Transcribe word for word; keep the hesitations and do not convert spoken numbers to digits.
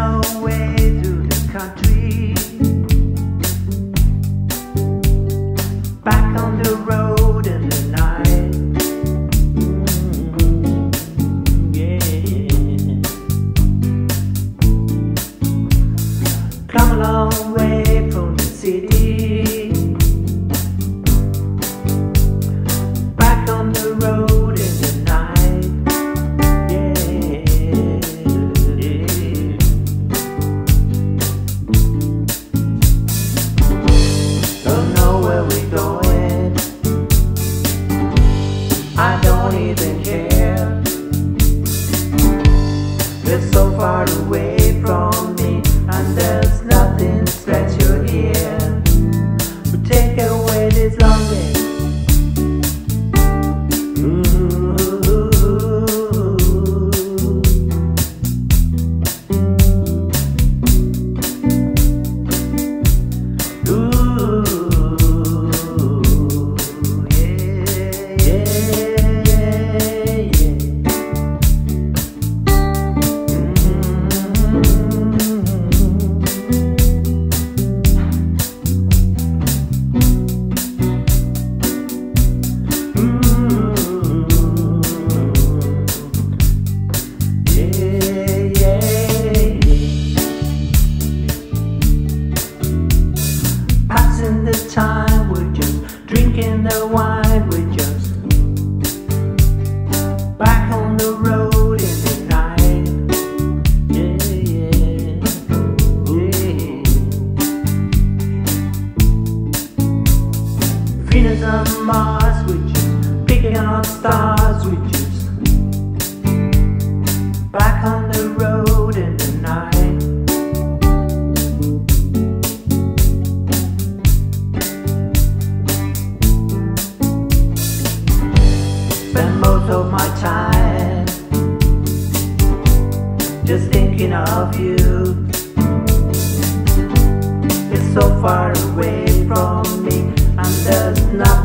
away through the country, back on the road in the night. Mm, yeah. Come a long way from the city, back on the road in the night. I don't even care. It's so far away from me, and there's nothing special here. But take away this longing. Ooh. The time we're just drinking the wine, we're just back on the road in the night. Yeah, yeah, yeah. Venus and Mars, we're just picking on stars, we're just back on the road in the night. Spend most of my time just thinking of you. It's so far away from me, and there's nothing